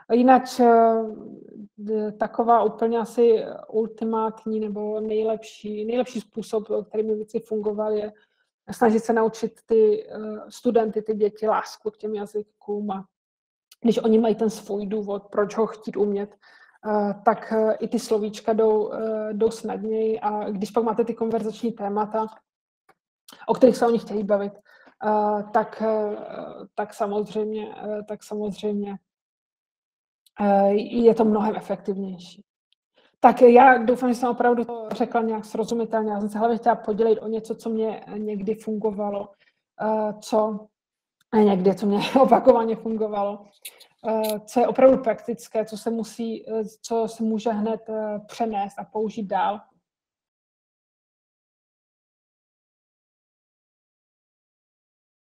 Jinak taková úplně asi ultimátní nebo nejlepší způsob, který mi věci fungoval, je snažit se naučit ty studenty, ty děti lásku k těm jazykům a když oni mají ten svůj důvod, proč ho chtít umět, tak i ty slovíčka jdou snadněji a když pak máte ty konverzační témata, o kterých se oni chtějí bavit, tak samozřejmě je to mnohem efektivnější. Tak já doufám, že jsem opravdu to řekla nějak srozumitelně. Já jsem se hlavně chtěla podělit o něco, co mě někdy fungovalo, co mě opakovaně fungovalo, co je opravdu praktické, co se může hned přenést a použít dál.